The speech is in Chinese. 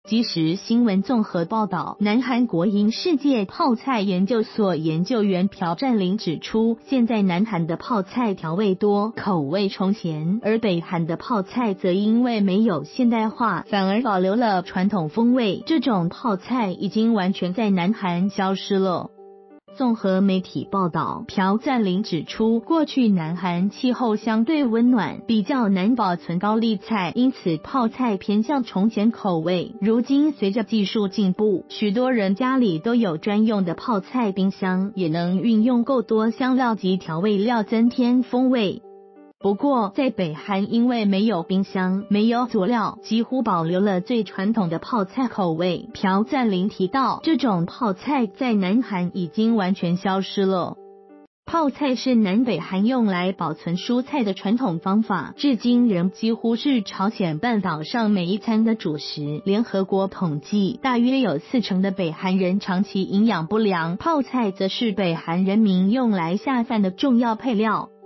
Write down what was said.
即时新闻综合报道，南韩国营世界泡菜研究所研究员朴占林指出，现在南韩的泡菜调味多，口味重咸，而北韩的泡菜则因为没有现代化，反而保留了传统风味，这种泡菜已经完全在南韩消失了。综合媒体报道，朴占林指出，过去南韩气候相对温暖，比较难保存高丽菜，因此泡菜偏向重咸口味。如今随着技术进步，许多人家里都有专用的泡菜冰箱，也能运用够多香料及调味料增添风味。不过在北韩，因为没有冰箱，没有佐料，几乎保留了最传统的泡菜口味。朴占林提到，这种泡菜在南韩已经完全消失了。泡菜是南北韩用来保存蔬菜的传统方法，至今仍几乎是朝鲜半岛上每一餐的主食。联合国统计，大约有40%的北韩人长期营养不良，泡菜则是北韩人民用来下饭的重要配料。